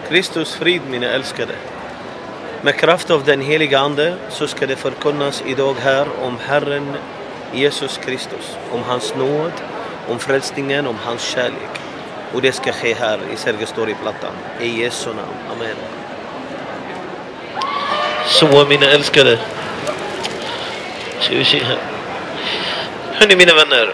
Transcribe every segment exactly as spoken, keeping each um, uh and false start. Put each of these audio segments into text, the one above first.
Kristus frid, mina älskade. Med kraft av den heliga ande så ska det förkunnas idag här om Herren Jesus Kristus, om hans nåd, om frälsningen, om hans kärlek. Och det ska ske här i Sergels torg-plattan. I Jesu namn. Amen. Så, mina älskade. Ska vi se här. Hörrni, mina vänner.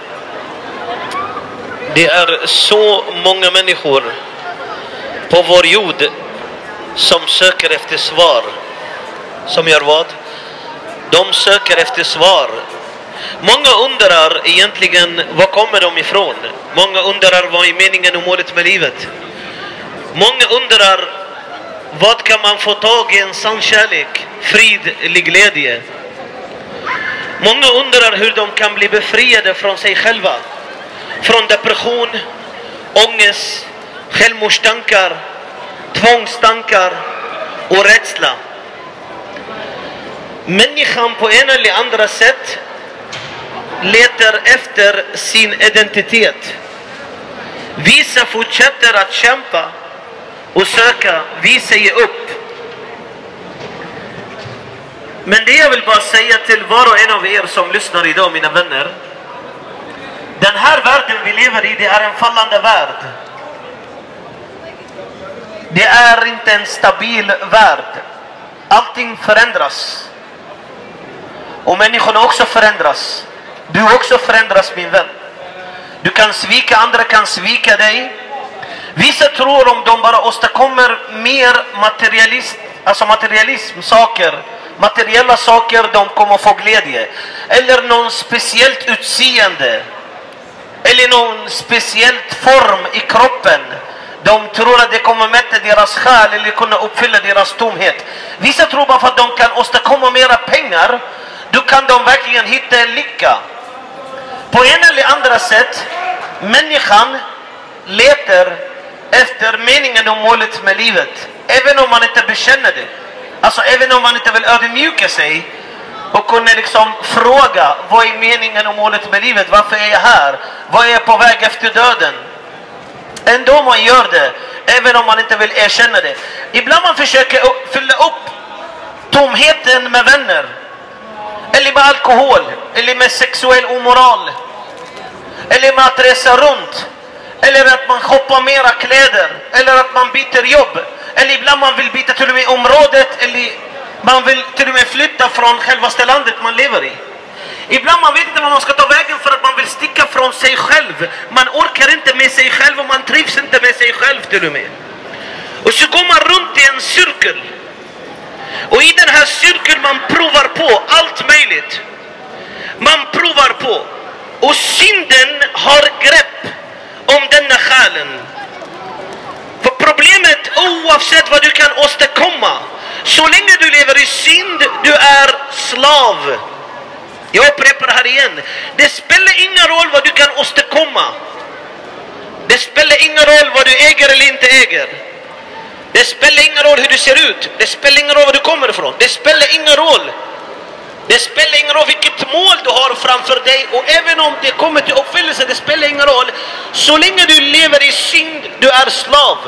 Det är så många människor på vår jord som söker efter svar. Som gör vad? De söker efter svar. Många undrar egentligen, var kommer de ifrån? Många undrar, vad är meningen och målet med livet? Många undrar, vad kan man få tag i en sann kärlek, frid eller glädje? Många undrar hur de kan bli befriade från sig själva. Från depression, ångest, självmordstankar, tvångstankar och rädsla. Människan på en eller andra sätt letar efter sin identitet. Vissa fortsätter att kämpa och söka, vi säger upp. Men det jag vill bara säga till var och en av er som lyssnar idag, mina vänner. Den här världen vi lever i, det är en fallande värld. Det är inte en stabil värld. Allting förändras. Och människorna också förändras. Du också förändras, min vän. Du kan svika, andra kan svika dig. Vissa tror om de bara åstadkommer mer materialist, alltså materialism, saker, materiella saker, de kommer få glädje. Eller någon speciellt utseende. Eller någon speciellt form i kroppen. De tror att det kommer mätta deras själ eller kunna uppfylla deras tomhet. Vissa tror bara för att de kan åstadkomma mera pengar, då kan de verkligen hitta en lycka. På en eller andra sätt, människan letar efter meningen och målet med livet. Även om man inte bekänner det. Alltså även om man inte vill ödmjuka sig och kunna liksom fråga, vad är meningen och målet med livet? Varför är jag här? Vad är jag på väg efter döden? Ändå man gör det, även om man inte vill erkänna det. Ibland man försöker fylla upp tomheten med vänner. Eller med alkohol. Eller med sexuell omoral. Eller med att resa runt. Eller att man shoppar mera kläder. Eller att man byter jobb. Eller ibland man vill byta till och med området. Eller man vill till och med flytta från själva landet man lever i. Ibland man vet inte vad man ska ta vägen för att man vill sticka från sig själv. Man orkar inte med sig själv och man trivs inte med sig själv till och med. Och så går man runt i en cirkel. Och i den här cirkeln man provar på allt möjligt. Man provar på. Och synden har grepp om denna själen. För problemet, oavsett vad du kan åstadkomma, så länge du lever i synd, du är slav. Jag upprepar det här igen. Det spelar ingen roll vad du kan åstadkomma. Det spelar ingen roll vad du äger eller inte äger. Det spelar ingen roll hur du ser ut. Det spelar ingen roll var du kommer ifrån. Det spelar ingen roll. Det spelar ingen roll vilket mål du har framför dig. Och även om det kommer till uppfyllelse, det spelar ingen roll. Så länge du lever i synd, du är slav.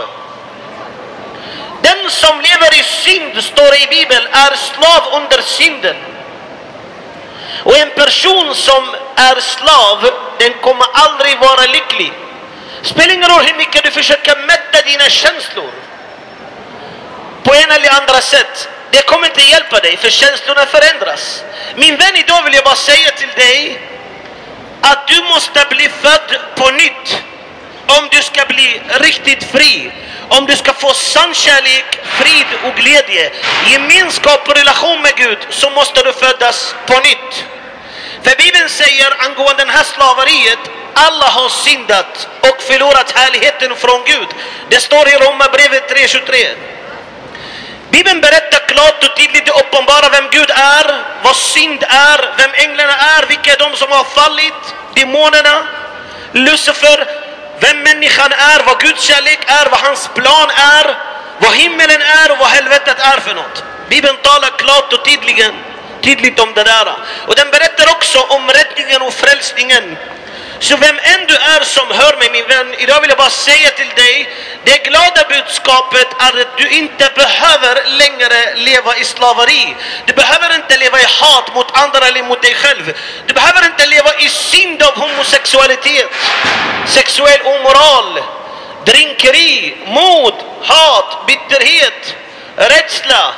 Den som lever i synd, står i Bibeln, är slav under synden. Och en person som är slav, den kommer aldrig vara lycklig. Spelar ingen roll hur mycket du försöker mätta dina känslor. På en eller andra sätt. Det kommer inte hjälpa dig, för känslorna förändras. Min vän, idag vill jag bara säga till dig att du måste bli född på nytt. Om du ska bli riktigt fri. Om du ska få sann kärlek, frid och glädje, gemenskap och relation med Gud, så måste du födas på nytt. För Bibeln säger angående den här slaveriet, alla har syndat och förlorat härligheten från Gud. Det står i Romarbrevet tre tjugotre. Bibeln berättar klart och tydligt och uppenbara vem Gud är, vad synd är, vem änglarna är, vilka är de som har fallit, demonerna, Lucifer, vem människan är, vad Guds kärlek är, vad hans plan är, vad himmelen är och vad helvetet är för något. Bibeln talar klart och tydligt, tydligt om det där. Och den berättar också om räddningen och frälsningen Så vem än du är som hör mig, min vän, idag vill jag bara säga till dig, det glada budskapet är att du inte behöver längre leva i slaveri. Du behöver inte leva i hat mot andra eller mot dig själv. Du behöver inte leva i synd av homosexualitet, sexuell omoral, drinkeri, mod, hat, bitterhet, rädsla,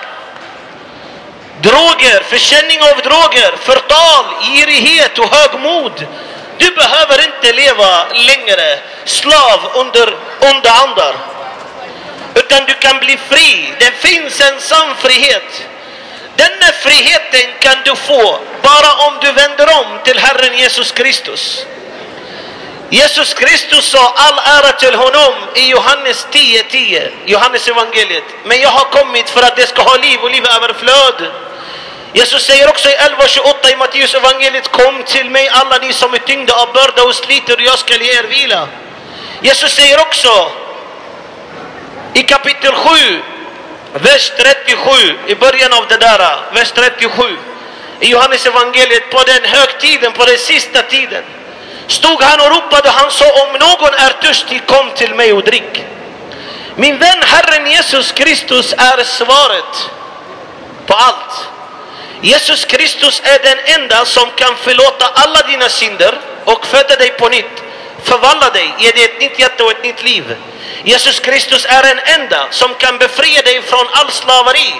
droger, försäljning av droger, förtal, girighet och högmod. Du behöver inte leva längre slav under onda andar, utan du kan bli fri. Det finns en sann frihet. Denna friheten kan du få bara om du vänder om till Herren Jesus Kristus. Jesus Kristus sa all ära till honom i Johannes tio tio, Johannes evangeliet. Men jag har kommit för att det ska ha liv och liv överflöd. Jesus säger också i elva tjugoåtta i Matteus evangeliet, kom till mig alla ni som är tyngda av börda och sliter och jag ska ge er vila. Jesus säger också i kapitel sju, vers trettiosju, i början av det där, vers trettiosju, i Johannes evangeliet, på den högtiden, på den sista tiden, stod han och ropade, han sa, om någon är törstig, kom till mig och drick. Min vän, Herren Jesus Kristus är svaret på allt. Jesus Kristus är den enda som kan förlåta alla dina synder och föda dig på nytt, förvandla dig, ge dig ett nytt hjärta och ett nytt liv. Jesus Kristus är den enda som kan befria dig från all slaveri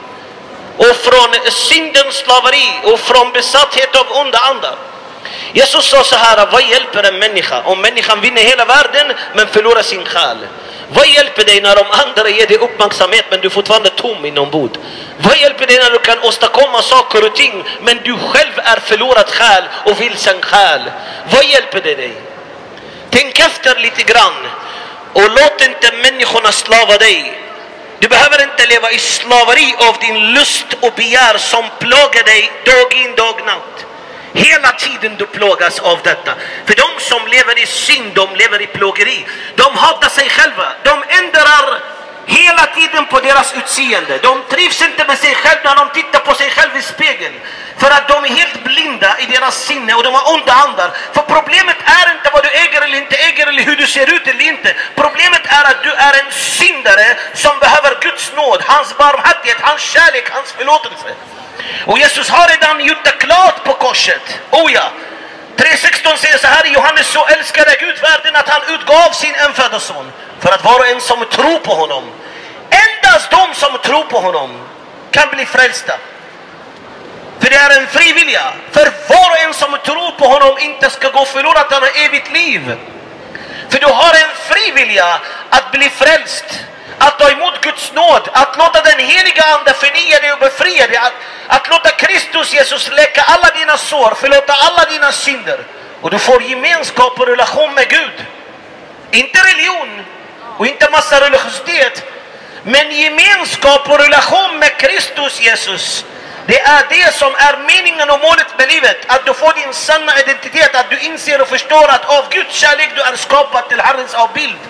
och från syndens slaveri och från besatthet av onda andar. Jesus sa så här, vad hjälper en människa om människan vinner hela världen men förlorar sin själ? Vad hjälper dig när de andra ger dig uppmärksamhet men du fortfarande tom inombords? Vad hjälper dig när du kan åstadkomma saker och ting men du själv är förlorad själ och vilsen själ? Vad hjälper det dig? Tänk efter lite grann och låt inte människorna slava dig. Du behöver inte leva i slaveri av din lust och begär som plågar dig dag in dag natt. Hela tiden du plågas av detta. För de som lever i synd, de lever i plågeri. De hatar sig själva. De ändrar hela tiden på deras utseende. De trivs inte med sig själva när de tittar på sig själva i spegeln. För att de är helt blinda i deras sinne och de har onda andar. För problemet är inte vad du äger eller inte äger eller hur du ser ut eller inte. Problemet är att du är en syndare som behöver Guds nåd, hans barmhärtighet, hans kärlek, hans förlåtelse. Och Jesus har redan gjort det klart på korset. Oh ja. tre sexton säger så här i Johannes, så älskade Gud världen att han utgav sin enfödda son för att var och en som tror på honom, endast de som tror på honom kan bli frälsta. För det är en frivilliga. För var och en som tror på honom inte ska gå förlorad, han har evigt liv. För du har en frivilliga att bli frälst, att ta emot Guds nåd, att låta den heliga ande förnya dig och befria dig, att, att låta Kristus Jesus läka alla dina sår, förlåta alla dina synder. Och du får gemenskap och relation med Gud. Inte religion och inte massa religiositet, men gemenskap och relation med Kristus Jesus. Det är det som är meningen och målet med livet. Att du får din sanna identitet, att du inser och förstår att av Guds kärlek du är skapad till Herrens avbild.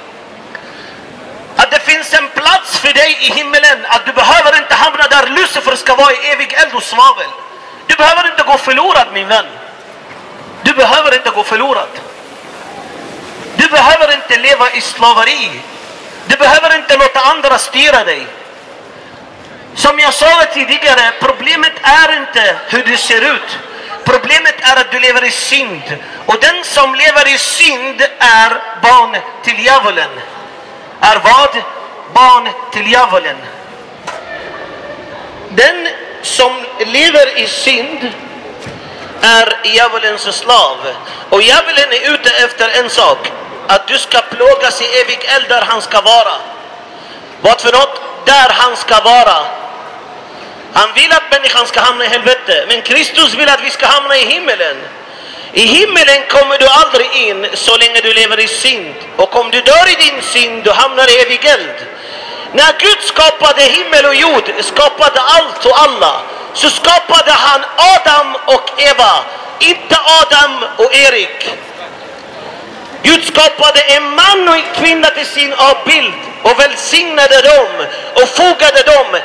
Att det finns en plats för dig i himmelen, att du behöver inte hamna där Lucifer ska vara i evig eld och svavel. Du behöver inte gå förlorad, min vän. Du behöver inte gå förlorad. Du behöver inte leva i slaveri. Du behöver inte låta andra styra dig. Som jag sa tidigare, problemet är inte hur du ser ut. Problemet är att du lever i synd. Och den som lever i synd är barn till djävulen. Är vad? Barn till djävulen. Den som lever i synd är djävulens slav. Och djävulen är ute efter en sak. Att du ska plågas i evig eld där han ska vara. Vad för något? Där han ska vara. Han vill att människan ska hamna i helvete. Men Kristus vill att vi ska hamna i himmelen. I himmelen kommer du aldrig in så länge du lever i synd. Och om du dör i din synd, du hamnar i evig eld. När Gud skapade himmel och jord, skapade allt och alla, så skapade han Adam och Eva, inte Adam och Erik. Gud skapade en man och en kvinna till sin avbild och välsignade dem och fogade dem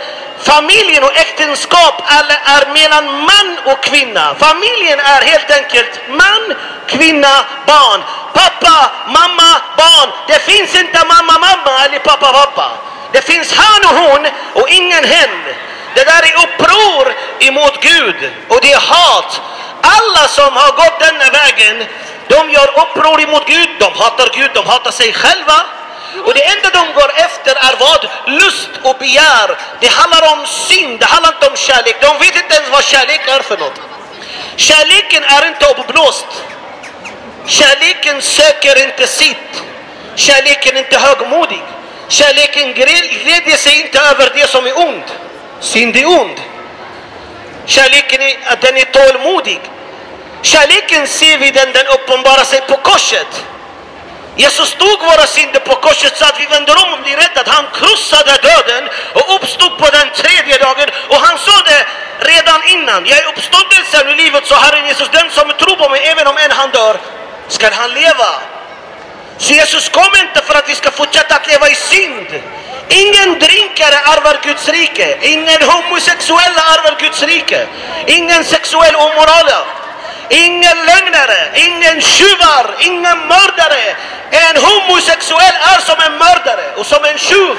Familjen och äktenskap är mellan man och kvinna. Familjen är helt enkelt man, kvinna, barn. Pappa, mamma, barn. Det finns inte mamma, mamma eller pappa, pappa. Det finns han och hon och ingen hen. Det där är uppror emot Gud och det är hat. Alla som har gått denna vägen, de gör uppror emot Gud. De hatar Gud, de hatar sig själva. Och det enda de går efter är vad? Lust och begär. Det handlar om synd, det handlar inte om kärlek. De vet inte ens vad kärlek är för något. Kärleken är inte uppblåst. Kärleken söker inte sitt. Kärleken är inte högmodig. Kärleken glädjer sig inte över det som är ond. Synd är ond. Kärleken är att den är tålmodig. Kärleken ser vi den, den uppenbarar sig på korset. Jesus tog våra synder på korset så att vi vänder om och blir räddade. Han krossade döden och uppstod på den tredje dagen. Och han sa det redan innan. Jag är uppståndelsen i livet, så Herren Jesus, den som tror på mig, även om en han dör, ska han leva. Så Jesus kom inte för att vi ska fortsätta att leva i synd. Ingen drinkare arvar Guds rike. Ingen homosexuella arvar Guds rike. Ingen sexuell omoral. Ingen lögnare, ingen tjuvar, ingen mördare. En homosexuell är som en mördare och som en tjuv.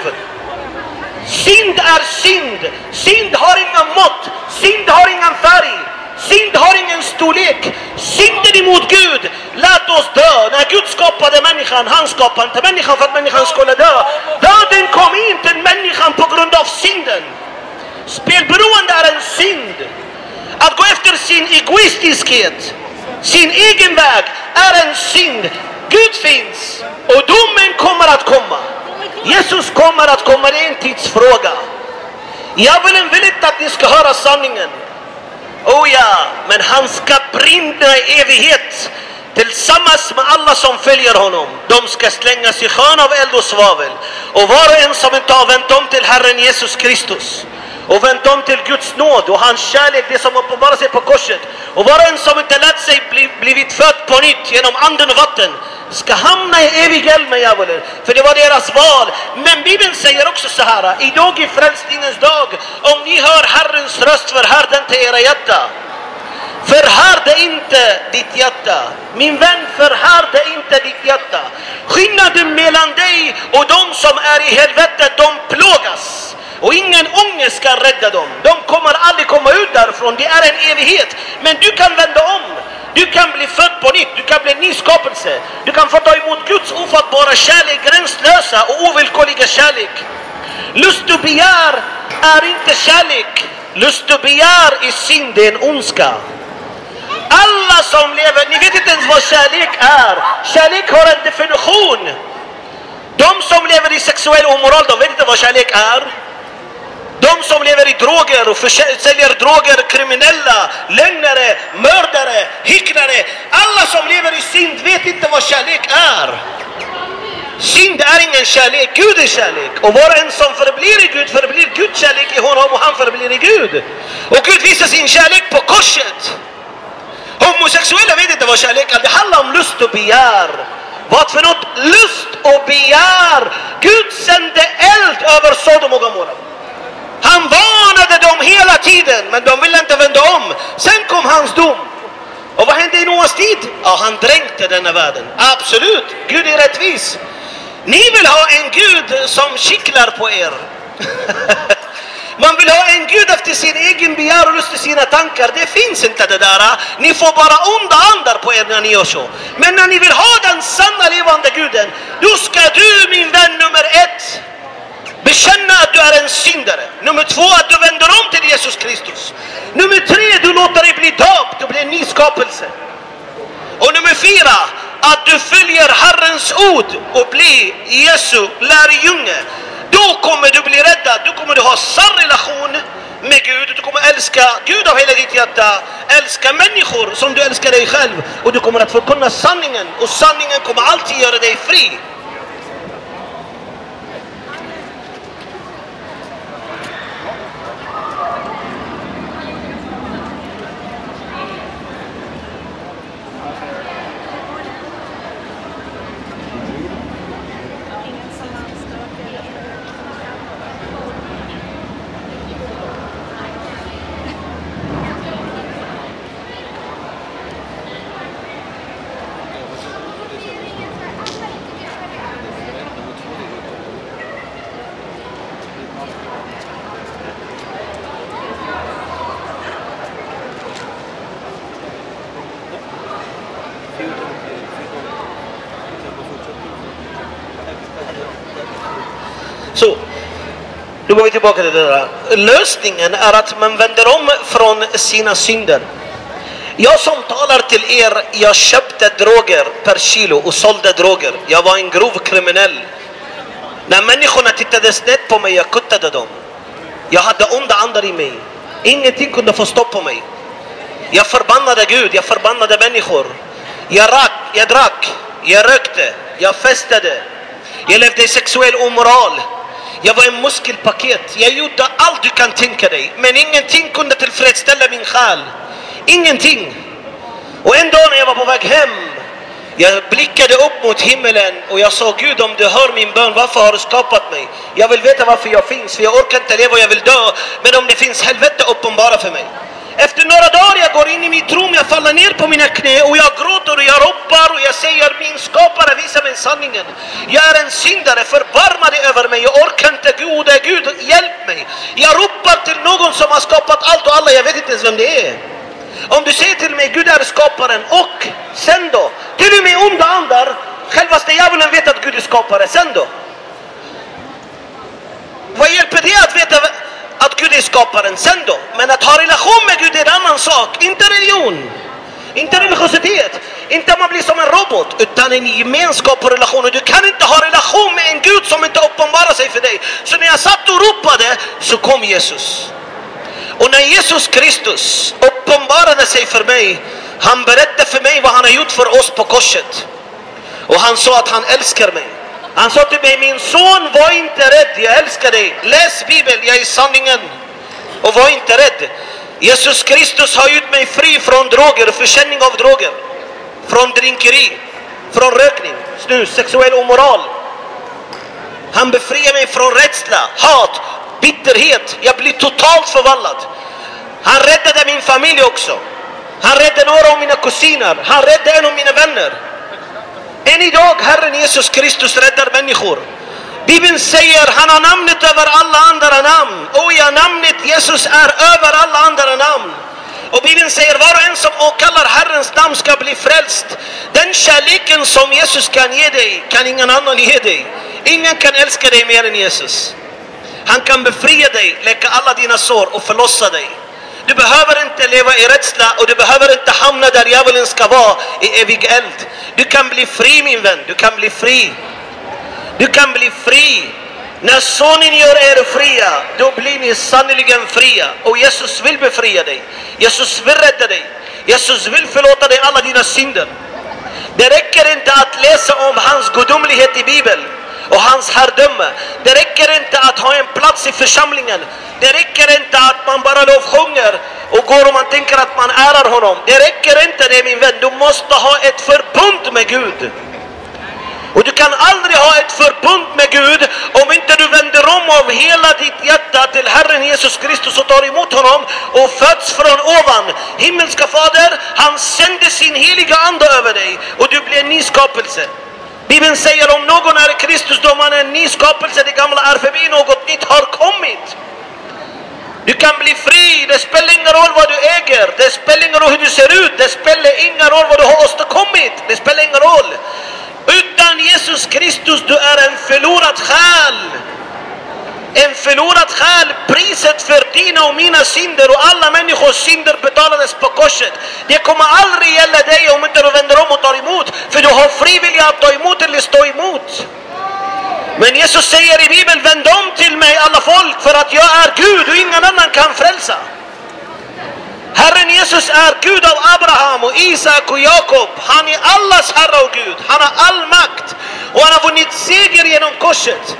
Synd är synd. Synd har inga mått. Synd har ingen färg. Synd har ingen storlek. Synden emot Gud. Låt oss dö. När Gud skapade människan, han skapade inte människan för att människan skulle dö. Döden kom in till människan på grund av synden. Spelberoende är en synd. Att gå efter sin egoistiskhet, sin egen väg, är en synd. Gud finns och domen kommer att komma. Jesus kommer att komma, det är en tidsfråga. Jag vill inte att ni ska höra sanningen. Oh ja, men han ska brinna i evighet tillsammans med alla som följer honom. De ska slängas i sjön av eld och svavel. Och var och en som inte har vänt om till Herren Jesus Kristus och vänt om till Guds nåd och hans kärlek, det som uppenbarar sig på korset, och var och en som inte lät sig bli, blivit född på nytt genom anden och vatten, ska hamna i evig eld med djävulen. För det var deras val. Men Bibeln säger också så här: idag är frälsningens dag. Om ni hör Herrens röst, förhör den till era hjärta. Förhör det inte ditt hjärta. Min vän, förhör det inte ditt hjärta. Skillnaden mellan dig och de som är i helvetet, de plågas. Och ingen ångest ska rädda dem. De kommer aldrig komma ut därifrån. Det är en evighet. Men du kan vända om. Du kan bli född på nytt. Du kan bli en ny skapelse. Du kan få ta emot Guds ofattbara kärlek, gränslösa och ovillkorliga kärlek. Lust och begär är inte kärlek. Lust och begär är synd, det är en ondska. Alla som lever, ni vet inte ens vad kärlek är. Kärlek har en definition. De som lever i sexuell omoral, de vet inte vad kärlek är. De som lever i droger och säljer droger, kriminella, lögnare, mördare, hycklare, alla som lever i synd vet inte vad kärlek är. Synd är ingen kärlek, Gud är kärlek. Och var en som förblir i Gud, förblir Guds kärlek i honom och han förblir i Gud. Och Gud visar sin kärlek på korset. Homosexuella vet inte vad kärlek är, det handlar om lust och begär. Vad för något? Lust och begär. Gud sände eld över Sodom och Gomorra. Han varnade dem hela tiden, men de ville inte vända om. Sen kom hans dom. Och vad hände i Noas tid? Ja, han dränkte denna världen. Absolut, Gud är rättvis. Ni vill ha en Gud som kittlar på er. Man vill ha en Gud efter sin egen begär och lust i sina tankar. Det finns inte det där. Ni får bara onda andar på er när ni gör så. Men när ni vill ha den sanna levande Guden, då ska du, min vän, nummer ett, bekänna att du är en syndare. Nummer två, att du vänder om till Jesus Kristus. Nummer tre, du låter dig bli döpt och bli en ny skapelse. Och nummer fyra, att du följer Herrens ord och blir Jesu lärjunge. Då kommer du bli räddad. Då kommer du ha sann relation med Gud. Du kommer älska Gud av hela ditt hjärta. Älska människor som du älskar dig själv. Och du kommer att förkunna sanningen. Och sanningen kommer alltid göra dig fri. Då går vi tillbaka till det där. Lösningen är att man vänder om från sina synder. Jag som talar till er, jag köpte droger per kilo och sålde droger. Jag var en grov kriminell. När människorna tittade snett på mig, jag kuttade dem. Jag hade onda andar i mig. Ingenting kunde få stopp på mig. Jag förbannade Gud, jag förbannade människor. Jag rack, jag drack, jag rökte, jag festade. Jag levde i sexuell omoral. Jag var en muskelpaket. Jag gjorde allt du kan tänka dig. Men ingenting kunde tillfredsställa min själ. Ingenting. Och en dag när jag var på väg hem, jag blickade upp mot himmelen och jag sa: Gud, om du hör min bön, varför har du skapat mig? Jag vill veta varför jag finns, för jag orkar inte leva och jag vill dö. Men om det finns helvete, uppenbara för mig. Efter några dagar jag går in i mitt rum, jag faller ner på mina knä och jag gråter och jag ropar och jag säger: min skapare, visa mig sanningen. Jag är en syndare, förbarma dig över mig. Jag orkar inte, gode Gud, hjälp mig. Jag ropar till någon som har skapat allt och alla, jag vet inte ens vem det är. Om du säger till mig: Gud är skaparen, och sen då? Till och med onda andar, självaste djävulen vet att Gud är skapare, sen då? Vad hjälper det att veta att Gud är skaparen, sen då? Men att ha relation med Gud är en annan sak. Inte religion, inte religiositet, inte att man blir som en robot, utan en gemenskap och relation. Och du kan inte ha relation med en Gud som inte uppenbarar sig för dig. Så när jag satt och ropade, så kom Jesus. Och när Jesus Kristus uppenbarade sig för mig, han berättade för mig vad han har gjort för oss på korset. Och han sa att han älskar mig. Han sa till mig: min son, var inte rädd, jag älskar dig. Läs Bibeln, jag är sanningen. Och var inte rädd. Jesus Kristus har gjort mig fri från droger, försäljning av droger, från drinkeri, från rökning, snus, sexuell omoral. Han befriar mig från rädsla, hat, bitterhet. Jag blir totalt förvandlad. Han räddade min familj också. Han räddade några av mina kusiner. Han räddade en av mina vänner. Än idag, Herren Jesus Kristus räddar människor. Bibeln säger: han har namnet över alla andra namn. Och ja, namnet Jesus är över alla andra namn. Och Bibeln säger: var och en som åkallar Herrens namn ska bli frälst. Den kärleken som Jesus kan ge dig, kan ingen annan ge dig. Ingen kan älska dig mer än Jesus. Han kan befria dig, läka alla dina sår och förlossa dig. Du behöver inte leva i rädsla och du behöver inte hamna där djävulen ska vara, i evig eld. Du kan bli fri, min vän. Du kan bli fri. Du kan bli fri. När sonen gör er fria, då blir ni sannoliken fria. Och Jesus vill befria dig. Jesus vill rädda dig. Jesus vill förlåta dig alla dina synder. Det räcker inte att läsa om hans gudomlighet i Bibeln och hans herrdöme. Det räcker inte att ha en plats i församlingen. Det räcker inte att man bara lovsjunger och går och man tänker att man ärar honom. Det räcker inte det, min vän. Du måste ha ett förbund med Gud. Och du kan aldrig ha ett förbund med Gud om inte du vänder om av hela ditt hjärta till Herren Jesus Kristus och tar emot honom och föds från ovan. Himmelska Fader, han sände sin heliga ande över dig och du blir en ny skapelse. Bibeln säger: om någon är Kristus, då man är en ny skapelse. Det gamla är förbi, något nytt har kommit. Du kan bli fri. Det spelar ingen roll vad du äger. Det spelar ingen roll hur du ser ut. Det spelar ingen roll vad du har åstadkommit. Det spelar ingen roll. Utan Jesus Kristus, du är en förlorad själ. En förlorad själ. Priset för dina och mina synder och alla människors synder betalades på korset. Det kommer aldrig gälla dig om inte du vänder om och tar emot. För du har frivilliga att ta emot eller stå emot. Men Jesus säger i Bibeln: vänd om till mig alla folk, för att jag är Gud och ingen annan kan frälsa. Herren Jesus är Gud av Abraham och Isak och Jakob. Han är allas Herre och Gud. Han har all makt och han har vunnit seger genom korset.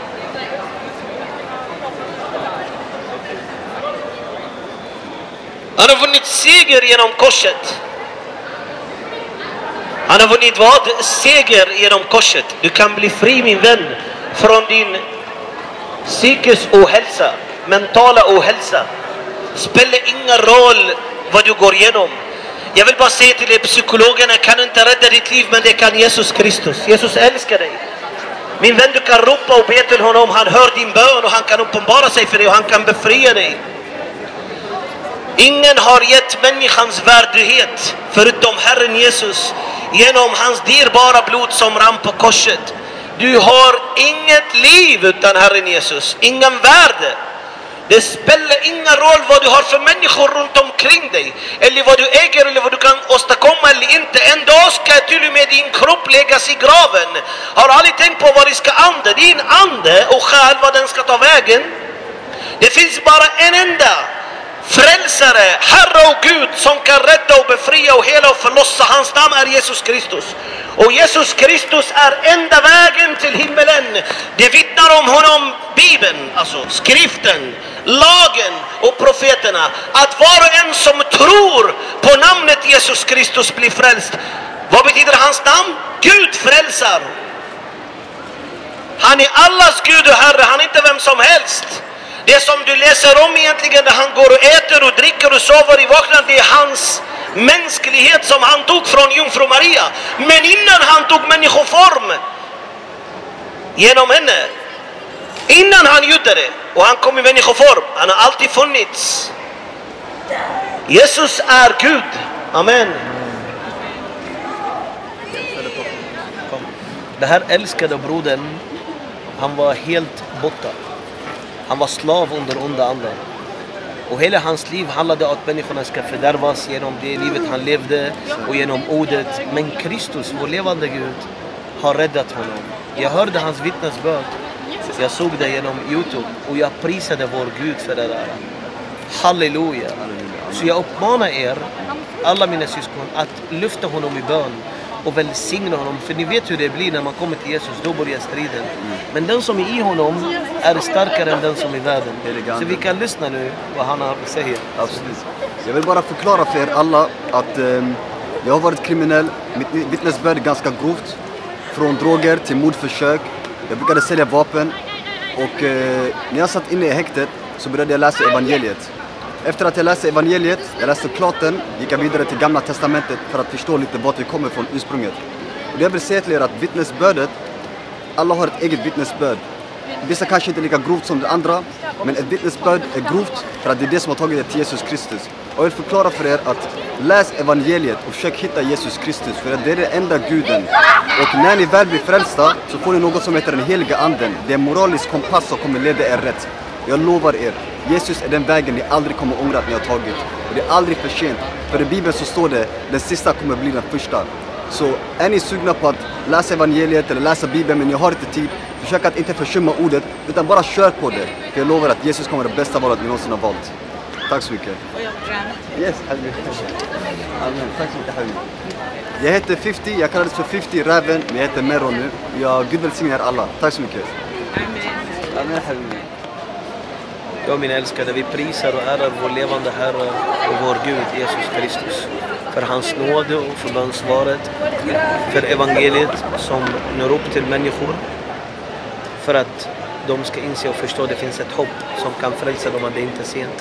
Han har vunnit seger genom korset. Han har vunnit vad? Seger genom korset. Du kan bli fri, min vän, från din psykisk ohälsa, mentala ohälsa. Spelar ingen roll vad du går igenom. Jag vill bara säga till er, psykologerna kan inte rädda ditt liv, men det kan Jesus Kristus. Jesus älskar dig. Min vän, du kan ropa och be till honom. Han hör din bön och han kan uppenbara sig för dig och han kan befria dig. Ingen har gett människans värdighet förutom Herren Jesus genom hans dyrbara blod som rann på korset. Du har inget liv utan Herren Jesus. Ingen värde. Det spelar ingen roll vad du har för människor runt omkring dig. Eller vad du äger eller vad du kan åstadkomma eller inte. En dag ska till och med din kropp läggas i graven. Har aldrig tänkt på vad det ska ande. Din ande och själ, vad den ska ta vägen. Det finns bara en enda frälsare, Herre och Gud, som kan rädda och befria och hela och förlossa. Hans namn är Jesus Kristus. Och Jesus Kristus är enda vägen till himmelen. Det vittnar om honom Bibeln, alltså skriften, lagen och profeterna. Att var och en som tror på namnet Jesus Kristus blir frälst. Vad betyder hans namn? Gud frälsar. Han är allas Gud och Herre, han är inte vem som helst. Det som du läser om egentligen när han går och äter och dricker och sover i vakna, det är hans mänsklighet som han tog från jungfru Maria. Men innan han tog människoform genom henne, innan han gjorde det och han kom i människoform, han har alltid funnits. Jesus är Gud. Amen. Det här älskade brodern, han var helt borta. Han var slav under onda andar. Och hela hans liv handlade om att människorna ska fördärvas genom det livet han levde och genom ordet. Men Kristus, vår levande Gud, har räddat honom. Jag hörde hans vittnesbörd. Jag såg det genom YouTube och jag prisade vår Gud för det där. Halleluja. Så jag uppmanar er, alla mina syskon, att lyfta honom i bön och välsigna honom. För ni vet hur det blir när man kommer till Jesus, då börjar striden. Men den som är i honom är starkare än den som är i världen. Så vi kan lyssna nu vad han har att säga. Absolut. Jag vill bara förklara för er alla att eh, jag har varit kriminell. Mitt vittnesbörd är ganska grovt. Från droger till mordförsök. Jag brukade sälja vapen. Och eh, när jag satt inne i häktet så började jag läsa evangeliet. Efter att jag läste evangeliet, jag läste klart den, gick jag vidare till Gamla testamentet för att förstå lite vart vi kommer från ursprunget. Och jag vill säga till er att vittnesbördet, alla har ett eget vittnesbörd. Vissa kanske inte är lika grovt som det andra, men ett vittnesbörd är grovt för att det är det som har tagit det till Jesus Kristus. Och jag vill förklara för er att läs evangeliet och försök hitta Jesus Kristus, för det är den enda guden. Och när ni väl blir frälsta så får ni något som heter den heliga anden. Det är en moralisk kompass som kommer leda er rätt. Jag lovar er, Jesus är den vägen ni aldrig kommer ångra att ni har tagit. Och det är aldrig för sent. För i Bibeln så står det, den sista kommer bli den första. Så är ni sugna på att läsa evangeliet eller läsa Bibeln men ni har inte tid, försök att inte försumma ordet, utan bara kör på det. För jag lovar att Jesus kommer det bästa valet ni någonsin har valt. Tack så mycket. Yes, Amen. Tack så mycket, Habibi. Jag heter femtio, jag kallades för femtio Räven, men jag heter Mero nu. Jag Gud välsignar alla. Tack så mycket. Amen, Habibi. Ja, mina älskade, vi prisar och ärar vår levande Herre och vår Gud Jesus Kristus för hans nåd och för bönsvaret, för evangeliet som når upp till människor, för att de ska inse och förstå att det finns ett hopp som kan frälsa dem, att det inte är sent.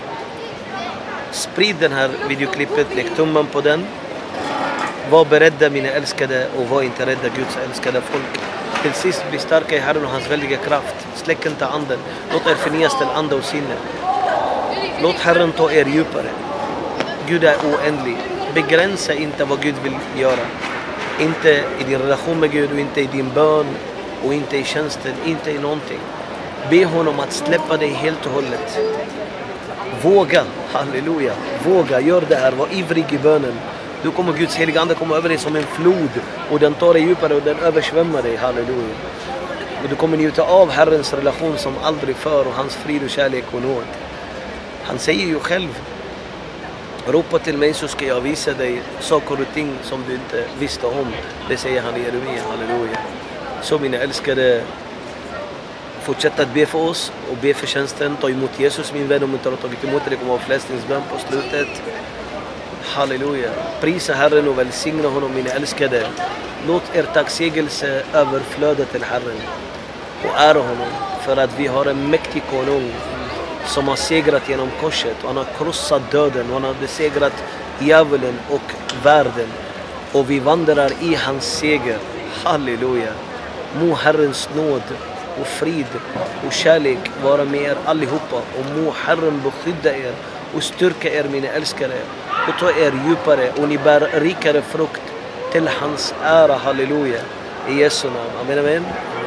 Sprid den här videoklippet, lägg tummen på den. Var beredda, mina älskade, och var inte rädda, Guds älskade folk. Till sist bli starka i Herren och hans väldiga kraft. Släck inte anden. Låt er förnyas till ande och sinne. Låt Herren ta er djupare. Gud är oändlig. Begränsa inte vad Gud vill göra. Inte i din relation med Gud och inte i din bön och inte i tjänsten, inte i någonting. Be honom att släppa dig helt och hållet. Våga, halleluja. Våga, gör det här, var ivrig i bönen. Då kommer Guds heliga ande komma över dig som en flod och den tar dig djupare och den översvämmar dig, halleluja. Och du kommer njuta av Herrens relation som aldrig förr och hans frid och kärlek och nåd. Han säger ju själv, ropa till mig så ska jag visa dig saker och ting som du inte visste om. Det säger han i Jeremia, halleluja. Så mina älskade, fortsätt att be för oss och be för tjänsten. Ta emot Jesus, min vän, om du inte har tagit emot det. Det kommer att vara frälsningsbön på slutet. Halleluja. Prisa Herren och välsigna honom, mina älskade. Låt er tacksägelse överflöda till Herren och ära honom, för att vi har en mäktig konung som har segrat genom korset, och han har krossat döden och han har besegrat djävulen och världen, och vi vandrar i hans seger. Halleluja. Må Herrens nåd och frid och kärlek vara med er allihopa, och må Herren beskydda er och styrka er, mina älskare, och ta er djupare och ni bär rikare frukt till hans ära. Halleluja. I Jesu namn. Amen, amen.